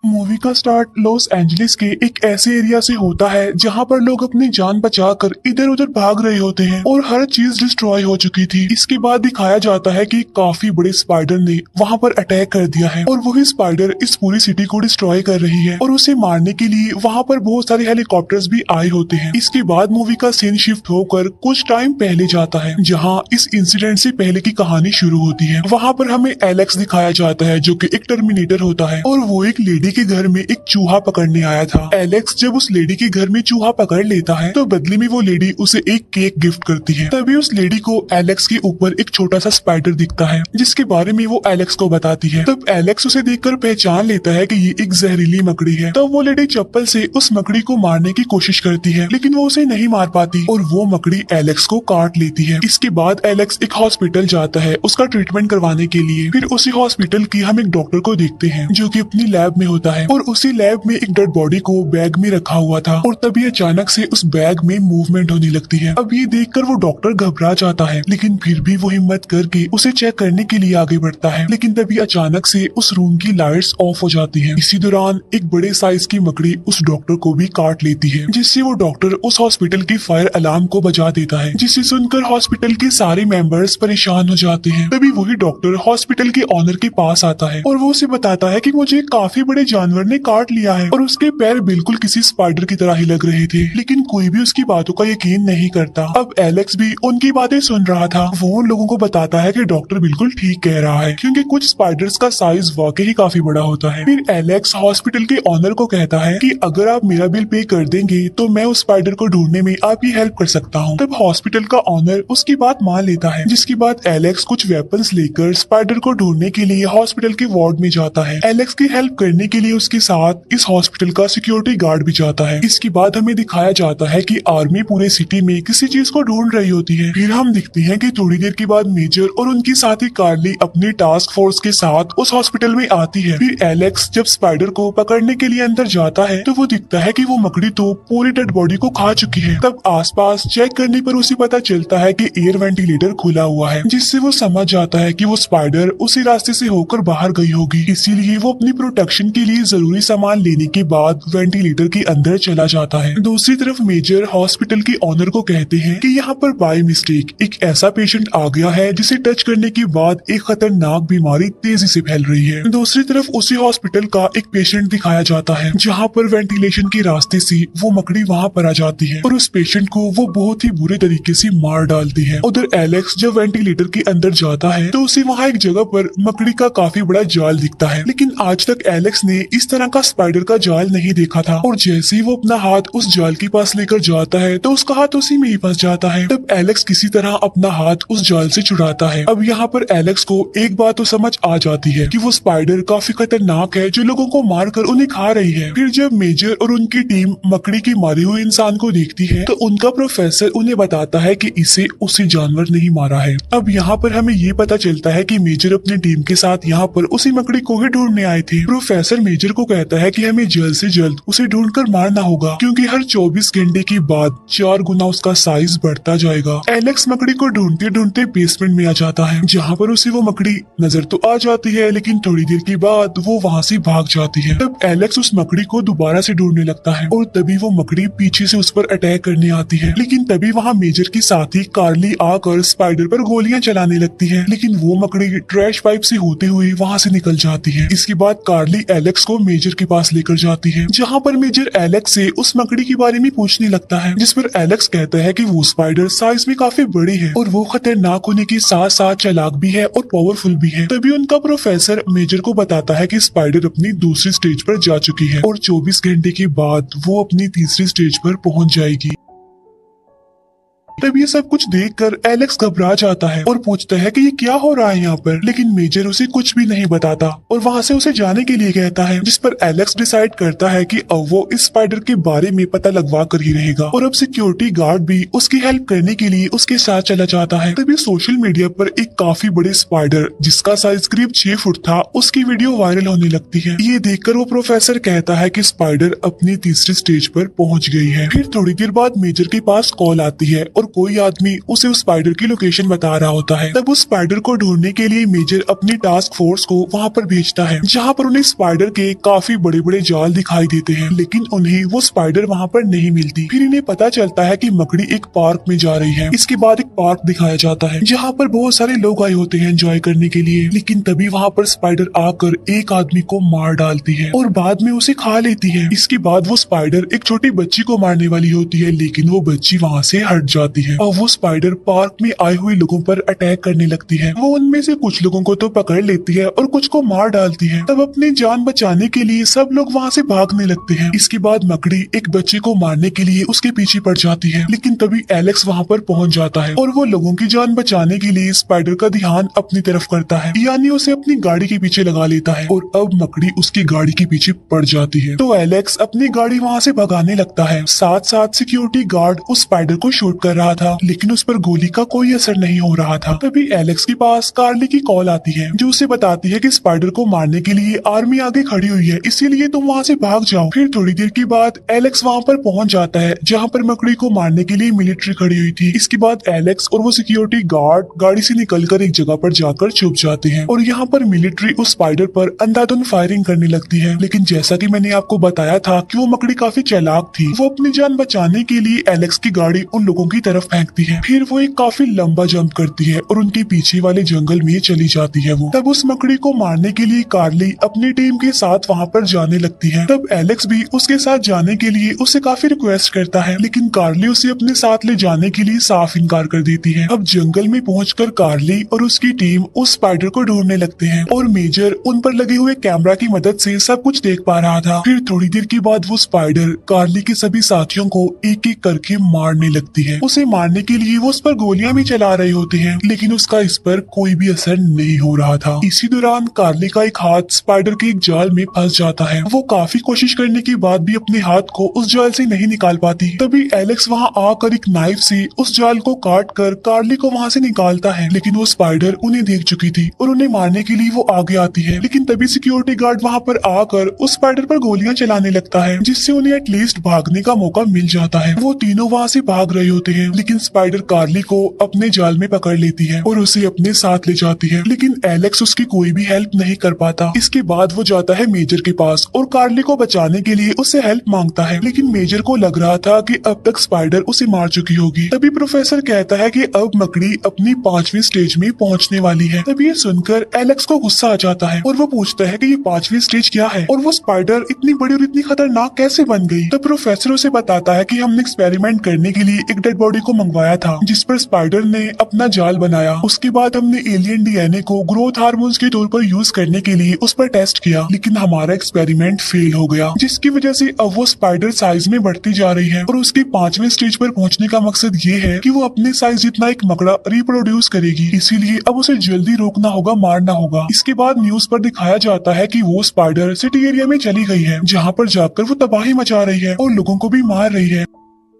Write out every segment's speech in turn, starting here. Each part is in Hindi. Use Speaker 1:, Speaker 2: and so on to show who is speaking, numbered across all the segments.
Speaker 1: मूवी का स्टार्ट लॉस एंजलिस के एक ऐसे एरिया से होता है जहां पर लोग अपनी जान बचाकर इधर उधर भाग रहे होते हैं और हर चीज डिस्ट्रॉय हो चुकी थी। इसके बाद दिखाया जाता है कि काफी बड़े स्पाइडर ने वहां पर अटैक कर दिया है और वही स्पाइडर इस पूरी सिटी को डिस्ट्रॉय कर रही है और उसे मारने के लिए वहां पर बहुत सारे हेलीकॉप्टर्स भी आए होते हैं। इसके बाद मूवी का सीन शिफ्ट होकर कुछ टाइम पहले जाता है जहाँ इस इंसिडेंट से पहले की कहानी शुरू होती है। वहाँ पर हमें एलेक्स दिखाया जाता है जो कि एक टर्मिनेटर होता है और वो एक लेडी के घर में एक चूहा पकड़ने आया था। एलेक्स जब उस लेडी के घर में चूहा पकड़ लेता है तो बदले में वो लेडी उसे एक केक गिफ्ट करती है। तभी उस लेडी को एलेक्स के ऊपर एक छोटा सा स्पाइडर दिखता है जिसके बारे में वो एलेक्स को बताती है। तब एलेक्स उसे देखकर पहचान लेता है कि ये एक जहरीली मकड़ी है। तब वो लेडी चप्पल से उस मकड़ी को मारने की कोशिश करती है लेकिन वो उसे नहीं मार पाती और वो मकड़ी एलेक्स को काट लेती है। इसके बाद एलेक्स एक हॉस्पिटल जाता है उसका ट्रीटमेंट करवाने के लिए। फिर उसी हॉस्पिटल की हम एक डॉक्टर को देखते हैं जो कि अपनी लैब में होता है और उसी लैब में एक डेड बॉडी को बैग में रखा हुआ था और तभी अचानक से उस बैग में मूवमेंट होने लगती है। अब ये देखकर वो डॉक्टर घबरा जाता है लेकिन फिर भी वो हिम्मत करके उसे चेक करने के लिए आगे बढ़ता है। लेकिन तभी अचानक से उस रूम की लाइट्स ऑफ हो जाती हैं। इसी दौरान एक बड़े साइज की मकड़ी उस डॉक्टर को भी काट लेती है जिससे वो डॉक्टर उस हॉस्पिटल की फायर अलार्म को बजा देता है जिसे सुनकर हॉस्पिटल के सारे मेंबर्स परेशान हो जाते हैं। तभी वही डॉक्टर हॉस्पिटल के ऑनर के पास आता है और वो उसे बताता है कि मुझे काफी बड़े जानवर ने काट लिया है और उसके पैर बिल्कुल किसी स्पाइडर की तरह ही लग रहे थे लेकिन कोई भी उसकी बातों का यकीन नहीं करता। अब एलेक्स भी उनकी बातें सुन रहा था। वो उन लोगों को बताता है कि डॉक्टर बिल्कुल ठीक कह रहा है क्योंकि कुछ स्पाइडर्स का साइज वाकई ही काफी बड़ा होता है। फिर एलेक्स हॉस्पिटल के ऑनर को कहता है कि अगर आप मेरा बिल पे कर देंगे तो मैं उस स्पाइडर को ढूंढने में आपकी हेल्प कर सकता हूँ। तब हॉस्पिटल का ऑनर उसकी बात मान लेता है जिसके बाद एलेक्स कुछ वेपन्स लेकर स्पाइडर को ढूंढने के लिए हॉस्पिटल के वार्ड में जाता है। एलेक्स की हेल्प करने के लिए उसके साथ इस हॉस्पिटल का सिक्योरिटी गार्ड भी जाता है। इसके बाद हमें दिखाया जाता है कि आर्मी पूरे सिटी में किसी चीज को ढूंढ रही होती है। फिर हम दिखते हैं कि थोड़ी देर के बाद मेजर और उनकी साथी कार्ली अपनी टास्क फोर्स के साथ उस हॉस्पिटल में आती है। फिर एलेक्स जब स्पाइडर को पकड़ने के लिए अंदर जाता है तो वो दिखता है कि वो मकड़ी तो पूरी डेड बॉडी को खा चुकी है। तब आसपास चेक करने पर उसे पता चलता है कि एयर वेंटिलेटर खुला हुआ है जिससे वो समझ जाता है कि वो स्पाइडर उसी रास्ते से होकर बाहर गई होगी। इसीलिए वो अपनी प्रोटेक्शन के लिए जरूरी सामान लेने के बाद वेंटिलेटर के अंदर चला जाता है। दूसरी तरफ मेजर हॉस्पिटल के ऑनर को कहते हैं कि यहाँ पर बाय मिस्टेक एक ऐसा पेशेंट आ गया है जिसे टच करने के बाद एक खतरनाक बीमारी तेजी से फैल रही है। दूसरी तरफ उसी हॉस्पिटल का एक पेशेंट दिखाया जाता है जहाँ पर वेंटिलेशन के रास्ते से वो मकड़ी वहाँ पर आ जाती है और उस पेशेंट को वो बहुत ही बुरे तरीके से मार डालती है। उधर एलेक्स जब वेंटिलेटर के अंदर जाता है तो उसे वहाँ एक जगह पर मकड़ी का काफी बड़ा जाल दिखता है लेकिन आज तक एलेक्स ने इस तरह का स्पाइडर का जाल नहीं देखा था और जैसे ही वो अपना हाथ उस जाल के पास लेकर जाता है तो उसका हाथ उसी में ही फंस जाता है। तब एलेक्स किसी तरह अपना हाथ उस जाल से छुड़ाता है। अब यहाँ पर एलेक्स को एक बात तो समझ आ जाती है कि वो स्पाइडर काफी खतरनाक है जो लोगों को मारकर उन्हें खा रही है। फिर जब मेजर और उनकी टीम मकड़ी के मारे हुए इंसान को देखती है तो उनका प्रोफेसर उन्हें बताता है कि इसे उसी जानवर ने ही मारा है। अब यहाँ पर हमें ये पता चलता है कि मेजर अपनी टीम के साथ यहाँ पर उसी मकड़ी को ही ढूंढने आए थे। प्रोफेसर मेजर को कहता है कि हमें जल्द से जल्द उसे ढूंढकर मारना होगा क्योंकि हर 24 घंटे के बाद 4 गुना उसका साइज बढ़ता जाएगा। एलेक्स मकड़ी को ढूंढते ढूंढते बेसमेंट में आ जाता है जहाँ पर उसे वो मकड़ी नजर तो आ जाती है लेकिन थोड़ी देर के बाद वो वहाँ से भाग जाती है। तब एलेक्स उस मकड़ी को दोबारा से ढूंढने लगता है और तभी वो मकड़ी पीछे से उस पर अटैक करने आती है लेकिन तभी वहाँ मेजर की साथी कार्ली आकर स्पाइडर पर गोलियां चलाने लगती है लेकिन वो मकड़ी ट्रैश पाइप से होते हुए वहाँ से निकल जाती है। इसके बाद कार्ली एलेक्स को मेजर के पास लेकर जाती है जहाँ पर मेजर एलेक्स से उस मकड़ी के बारे में पूछने लगता है जिस पर एलेक्स कहता है कि वो स्पाइडर साइज में काफी बड़ी है और वो खतरनाक होने के साथ साथ चालाक भी है और पावरफुल भी है। तभी उनका प्रोफेसर मेजर को बताता है कि स्पाइडर अपनी दूसरी स्टेज पर जा चुकी है और 24 घंटे के बाद वो अपनी तीसरी स्टेज पर पहुंच जाएगी। तब ये सब कुछ देखकर एलेक्स घबरा जाता है और पूछता है कि ये क्या हो रहा है यहाँ पर, लेकिन मेजर उसे कुछ भी नहीं बताता और वहाँ से उसे जाने के लिए कहता है जिस पर एलेक्स डिसाइड करता है कि अब वो इस स्पाइडर के बारे में पता लगवा कर ही रहेगा और अब सिक्योरिटी गार्ड भी उसकी हेल्प करने के लिए उसके साथ चला जाता है। तभी सोशल मीडिया पर एक काफी बड़े स्पाइडर जिसका साइज करीब 6 फुट था उसकी वीडियो वायरल होने लगती है। ये देखकर वो प्रोफेसर कहता है कि स्पाइडर अपनी तीसरी स्टेज पर पहुंच गई है। फिर थोड़ी देर बाद मेजर के पास कॉल आती है और कोई आदमी उसे उस स्पाइडर की लोकेशन बता रहा होता है। तब उस स्पाइडर को ढूंढने के लिए मेजर अपनी टास्क फोर्स को वहाँ पर भेजता है, जहाँ पर उन्हें स्पाइडर के काफी बड़े बड़े जाल दिखाई देते हैं, लेकिन उन्हें वो स्पाइडर वहाँ पर नहीं मिलती। फिर इन्हें पता चलता है कि मकड़ी एक पार्क में जा रही है। इसके बाद एक पार्क दिखाया जाता है जहाँ पर बहुत सारे लोग आए होते हैं एंजॉय करने के लिए, लेकिन तभी वहाँ पर स्पाइडर आकर एक आदमी को मार डालती है और बाद में उसे खा लेती है। इसके बाद वो स्पाइडर एक छोटी बच्ची को मारने वाली होती है, लेकिन वो बच्ची वहाँ से हट जाती है और वो स्पाइडर पार्क में आए हुए लोगों पर अटैक करने लगती है। वो उनमें से कुछ लोगों को तो पकड़ लेती है और कुछ को मार डालती है। तब अपनी जान बचाने के लिए सब लोग वहाँ से भागने लगते हैं। इसके बाद मकड़ी एक बच्चे को मारने के लिए उसके पीछे पड़ जाती है, लेकिन तभी एलेक्स वहाँ पर पहुँच जाता है और वो लोगों की जान बचाने के लिए स्पाइडर का ध्यान अपनी तरफ करता है, यानी उसे अपनी गाड़ी के पीछे लगा लेता है और अब मकड़ी उसकी गाड़ी के पीछे पड़ जाती है। तो एलेक्स अपनी गाड़ी वहाँ से भगाने लगता है। साथ साथ सिक्योरिटी गार्ड उस स्पाइडर को शूट कर रहा था, लेकिन उस पर गोली का कोई असर नहीं हो रहा था। तभी एलेक्स के पास कार्ली की कॉल आती है, जो उसे बताती है कि स्पाइडर को मारने के लिए आर्मी आगे खड़ी हुई है, इसीलिए तुम वहाँ से भाग जाओ। फिर थोड़ी देर के बाद एलेक्स वहाँ पर पहुँच जाता है जहाँ पर मकड़ी को मारने के लिए मिलिट्री खड़ी हुई थी। इसके बाद एलेक्स और वो सिक्योरिटी गार्ड गाड़ी से निकलकर एक जगह पर जाकर छुप जाते हैं और यहाँ पर मिलिट्री उस स्पाइडर पर अंधाधुंध फायरिंग करने लगती है। लेकिन जैसा कि मैंने आपको बताया था कि वो मकड़ी काफी चालाक थी, वो अपनी जान बचाने के लिए एलेक्स की गाड़ी उन लोगों की तरफ फेंकती है। फिर वो एक काफी लंबा जंप करती है और उनके पीछे वाले जंगल में चली जाती है। वो तब उस मकड़ी को मारने के लिए कार्ली अपनी टीम के साथ वहाँ पर जाने लगती है। तब एलेक्स भी उसके साथ जाने के लिए उससे काफी रिक्वेस्ट करता है, लेकिन कार्ली उसे अपने साथ ले जाने के लिए साफ इनकार कर देती है। अब जंगल में पहुंचकर कार्ली और उसकी टीम उस स्पाइडर को ढूंढने लगते हैं और मेजर उन पर लगे हुए कैमरा की मदद से सब कुछ देख पा रहा था। फिर थोड़ी देर के बाद वो स्पाइडर कार्ली के सभी साथियों को एक एक करके मारने लगती है। उसे मारने के लिए वो उस पर गोलियां भी चला रहे होते हैं, लेकिन उसका इस पर कोई भी असर नहीं हो रहा था। इसी दौरान कार्ली का एक हाथ स्पाइडर के एक जाल में फंस जाता है। वो काफी कोशिश करने के बाद भी अपने हाथ को उस जाल से नहीं निकाल पाती। तभी एलेक्स वहाँ आकर एक नाइफ से उस जाल को काट कर कार्ली को वहाँ से निकालता है, लेकिन वो स्पाइडर उन्हें देख चुकी थी और उन्हें मारने के लिए वो आगे आती है। लेकिन तभी सिक्योरिटी गार्ड वहाँ पर आकर उस स्पाइडर पर गोलियां चलाने लगता है, जिससे उन्हें एटलीस्ट भागने का मौका मिल जाता है। वो तीनों वहाँ से भाग रहे होते हैं, लेकिन स्पाइडर कार्ली को अपने जाल में पकड़ लेती है और उसे अपने साथ ले जाती है, लेकिन एलेक्स उसकी कोई भी हेल्प नहीं कर पाता। इसके बाद वो जाता है मेजर के पास और कार्ली को बचाने के लिए उससे हेल्प मांगता है, लेकिन मेजर को लग रहा था कि अब तक स्पाइडर उसे मार चुकी होगी। तभी प्रोफेसर कहता है कि अब मकड़ी अपनी 5वीं स्टेज में पहुंचने वाली है। तभी ये सुनकर एलेक्स को गुस्सा आ जाता है और वो पूछता है कि ये 5वीं स्टेज क्या है और वो स्पाइडर इतनी बड़ी और इतनी खतरनाक कैसे बन गई। तो प्रोफेसर उसे बताता है कि हमने एक्सपेरिमेंट करने के लिए एक डेड बॉडी को मंगवाया था, जिस पर स्पाइडर ने अपना जाल बनाया। उसके बाद हमने एलियन डीएनए को ग्रोथ हार्मोन्स के तौर पर यूज करने के लिए उस पर टेस्ट किया, लेकिन हमारा एक्सपेरिमेंट फेल हो गया, जिसकी वजह से अब वो स्पाइडर साइज में बढ़ती जा रही है और उसकी 5वीं स्टेज पर पहुंचने का मकसद ये है कि वो अपने साइज जितना एक मकड़ा रिप्रोड्यूस करेगी। इसीलिए अब उसे जल्दी रोकना होगा, मारना होगा। इसके बाद न्यूज पर दिखाया जाता है कि वो स्पाइडर सिटी एरिया में चली गई है, जहाँ पर जाकर वो तबाही मचा रही है और लोगों को भी मार रही है।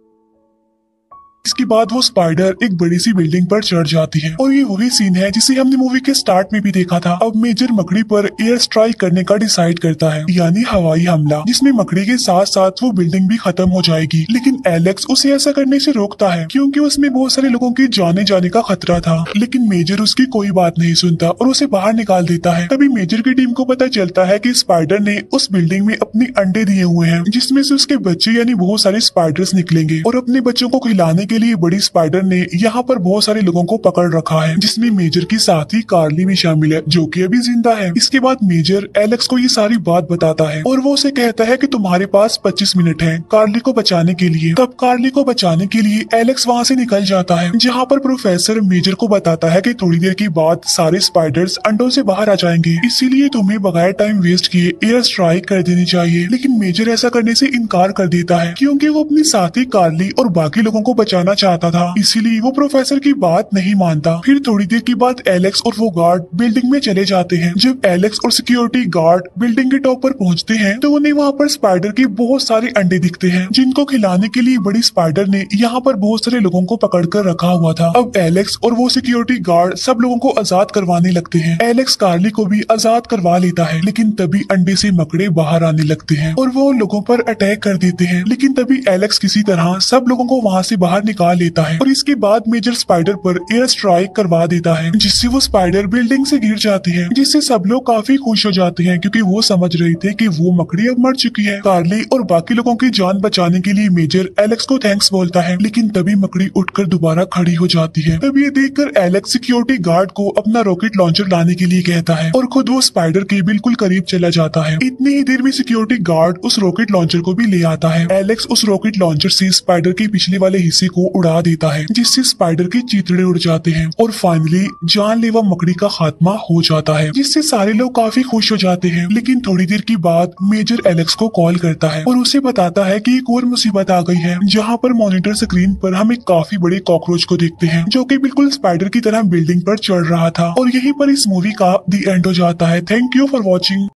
Speaker 1: इसके बाद वो स्पाइडर एक बड़ी सी बिल्डिंग पर चढ़ जाती है और ये वही सीन है जिसे हमने मूवी के स्टार्ट में भी देखा था। अब मेजर मकड़ी पर एयर स्ट्राइक करने का डिसाइड करता है, यानी हवाई हमला, जिसमें मकड़ी के साथ साथ वो बिल्डिंग भी खत्म हो जाएगी। लेकिन एलेक्स उसे ऐसा करने से रोकता है क्योंकि उसमें बहुत सारे लोगों के जाने जाने का खतरा था, लेकिन मेजर उसकी कोई बात नहीं सुनता और उसे बाहर निकाल देता है। तभी मेजर की टीम को पता चलता है कि स्पाइडर ने उस बिल्डिंग में अपने अंडे दिए हुए हैं, जिसमें से उसके बच्चे यानी बहुत सारे स्पाइडर्स निकलेंगे और अपने बच्चों को खिलाने के लिए बड़ी स्पाइडर ने यहाँ पर बहुत सारे लोगों को पकड़ रखा है, जिसमें मेजर की साथी कार्ली भी शामिल है, जो कि अभी जिंदा है। इसके बाद मेजर एलेक्स को ये सारी बात बताता है और वो उसे कहता है कि तुम्हारे पास 25 मिनट है कार्ली को बचाने के लिए। तब कार्ली को बचाने के लिए एलेक्स वहाँ से निकल जाता है, जहाँ पर प्रोफेसर मेजर को बताता है कि थोड़ी देर के बाद सारे स्पाइडर्स अंडों से बाहर आ जाएंगे, इसीलिए तुम्हें बगैर टाइम वेस्ट किए एयर स्ट्राइक कर देनी चाहिए। लेकिन मेजर ऐसा करने से इनकार कर देता है क्योंकि वो अपनी साथी कार्ली और बाकी लोगों को बचाना चाहता था, इसीलिए वो प्रोफेसर की बात नहीं मानता। फिर थोड़ी देर के बाद एलेक्स और वो गार्ड बिल्डिंग में चले जाते हैं। जब एलेक्स और सिक्योरिटी गार्ड बिल्डिंग के टॉप पर पहुंचते हैं तो उन्हें वहाँ पर स्पाइडर के बहुत सारे अंडे दिखते हैं, जिनको खिलाने के लिए बड़ी स्पाइडर ने यहाँ पर बहुत सारे लोगों को पकड़ कर रखा हुआ था। अब एलेक्स और वो सिक्योरिटी गार्ड सब लोगों को आजाद करवाने लगते हैं। एलेक्स कार्ली को भी आजाद करवा लेता है, लेकिन तभी अंडे से मकड़े बाहर आने लगते हैं और वो लोगों पर अटैक कर देते हैं। लेकिन तभी एलेक्स किसी तरह सब लोगों को वहाँ से बाहर निकाल लेता है और इसके बाद मेजर स्पाइडर पर एयर स्ट्राइक करवा देता है, जिससे वो स्पाइडर बिल्डिंग से गिर जाती है, जिससे सब लोग काफी खुश हो जाते हैं क्योंकि वो समझ रहे थे कि वो मकड़ी अब मर चुकी है। कार्ली और बाकी लोगों की जान बचाने के लिए मेजर एलेक्स को थैंक्स बोलता है, लेकिन तभी मकड़ी उठकर दोबारा खड़ी हो जाती है। तब ये देखकर एलेक्स सिक्योरिटी गार्ड को अपना रॉकेट लॉन्चर लाने के लिए कहता है और खुद वो स्पाइडर के बिल्कुल करीब चला जाता है। इतनी ही देर में सिक्योरिटी गार्ड उस रॉकेट लॉन्चर को भी ले आता है। एलेक्स उस रॉकेट लॉन्चर से स्पाइडर के पिछले वाले हिस्से को उड़ा देता है, जिससे स्पाइडर के चीथड़े उड़ जाते हैं और फाइनली जानलेवा मकड़ी का खात्मा हो जाता है, जिससे सारे लोग काफी खुश हो जाते हैं। लेकिन थोड़ी देर के बाद मेजर एलेक्स को कॉल करता है और उसे बताता है कि एक और मुसीबत आ गई है, जहाँ पर मॉनिटर स्क्रीन पर हम एक काफी बड़े कॉकरोच को देखते हैं जो कि बिल्कुल स्पाइडर की तरह बिल्डिंग पर चढ़ रहा था। और यहीं पर इस मूवी का दी एंड हो जाता है। Thank you for watching.